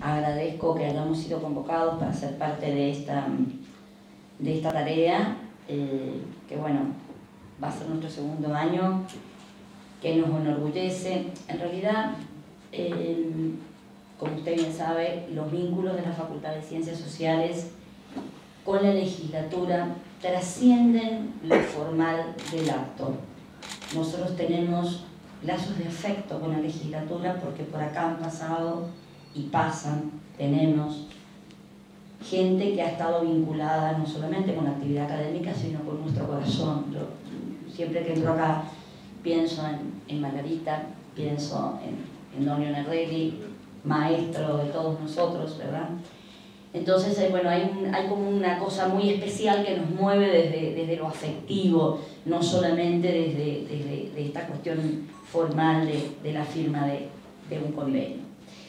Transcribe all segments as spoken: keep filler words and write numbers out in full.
agradezco que hayamos sido convocados para ser parte de esta, de esta tarea, eh, que bueno, va a ser nuestro segundo año, que nos enorgullece. En realidad, eh, como usted bien sabe, los vínculos de la Facultad de Ciencias Sociales con la legislatura trascienden lo formal del acto. Nosotros tenemos lazos de afecto con la legislatura porque por acá han pasado y pasan, tenemos gente que ha estado vinculada no solamente con la actividad académica, sino con nuestro corazón. Yo siempre que entro acá pienso en, en Margarita, pienso en, en Donio Nerelli, maestro de todos nosotros, ¿verdad? Entonces, eh, bueno, hay, un, hay como una cosa muy especial que nos mueve desde, desde lo afectivo, no solamente desde, desde de esta cuestión formal de, de la firma de, de un convenio.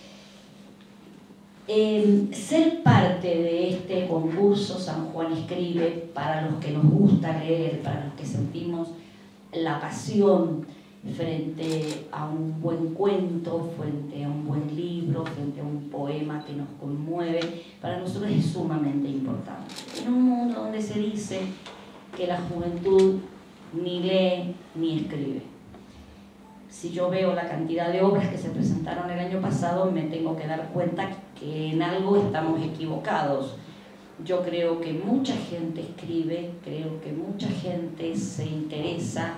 Eh, ser parte de este concurso San Juan Escribe, para los que nos gusta leer, para los que sentimos la pasión frente a un buen cuento, frente a un buen libro, frente a un poema que nos conmueve, para nosotros es sumamente importante. En un mundo donde se dice que la juventud ni lee ni escribe. Si yo veo la cantidad de obras que se presentaron el año pasado, me tengo que dar cuenta que en algo estamos equivocados. Yo creo que mucha gente escribe, creo que mucha gente se interesa,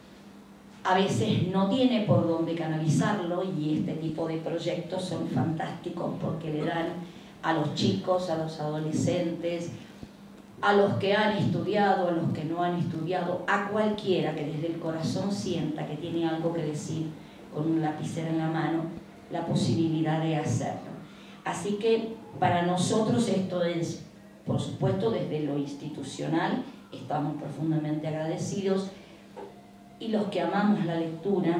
a veces no tiene por dónde canalizarlo, y este tipo de proyectos son fantásticos porque le dan a los chicos, a los adolescentes, a los que han estudiado, a los que no han estudiado, a cualquiera que desde el corazón sienta que tiene algo que decir con un lapicero en la mano, la posibilidad de hacerlo. Así que para nosotros esto es, por supuesto, desde lo institucional, estamos profundamente agradecidos, y los que amamos la lectura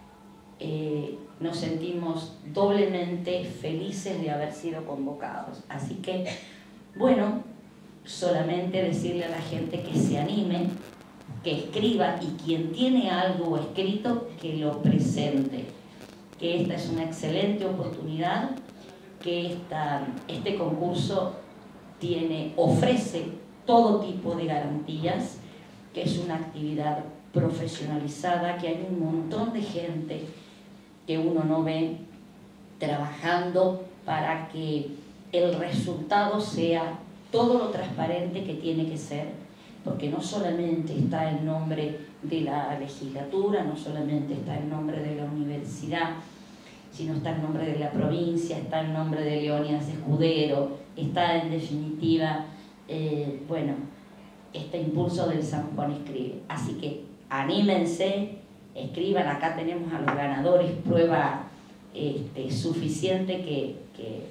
eh, nos sentimos doblemente felices de haber sido convocados. Así que, bueno, solamente decirle a la gente que se anime, que escriba, y quien tiene algo escrito, que lo presente. Que esta es una excelente oportunidad, que esta, este concurso tiene, ofrece todo tipo de garantías, que es una actividad profesionalizada, que hay un montón de gente que uno no ve trabajando para que el resultado sea todo lo transparente que tiene que ser, porque no solamente está el nombre de la legislatura, no solamente está el nombre de la universidad, sino está el nombre de la provincia, está el nombre de Leónidas Escudero, está en definitiva, eh, bueno, este impulso del San Juan Escribe. Así que anímense, escriban, acá tenemos a los ganadores, prueba este, suficiente que, que,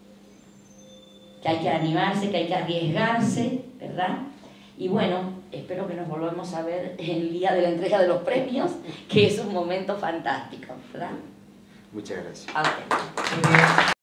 que hay que animarse, que hay que arriesgarse, ¿verdad? Y bueno, espero que nos volvamos a ver el día de la entrega de los premios, que es un momento fantástico, ¿verdad? Muchas gracias. Okay.